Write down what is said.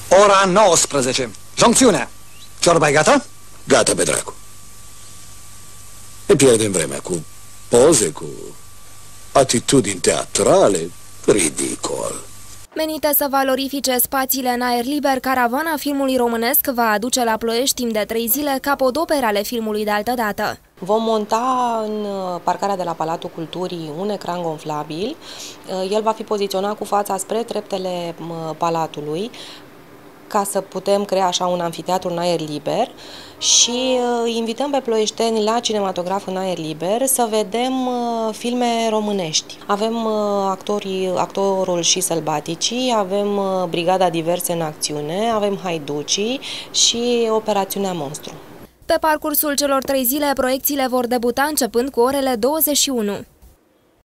Ora 19. Joncțiunea. Ciorba e gata? Gata, pe dracu. Ne pierdem vremea cu poze, cu atitudini teatrale. Ridicol. Menită să valorifice spațiile în aer liber, caravana filmului românesc va aduce la Ploiești timp de 3 zile capodopere ale filmului de altădată. Vom monta în parcarea de la Palatul Culturii un ecran gonflabil. El va fi poziționat cu fața spre treptele Palatului, ca să putem crea așa un anfiteatru în aer liber și invităm pe ploieșteni la cinematograf în aer liber să vedem filme românești. Avem actorul și sălbaticii, avem Brigada Diverse în acțiune, avem Haiducii și Operațiunea Monstru. Pe parcursul celor 3 zile, proiecțiile vor debuta începând cu orele 21.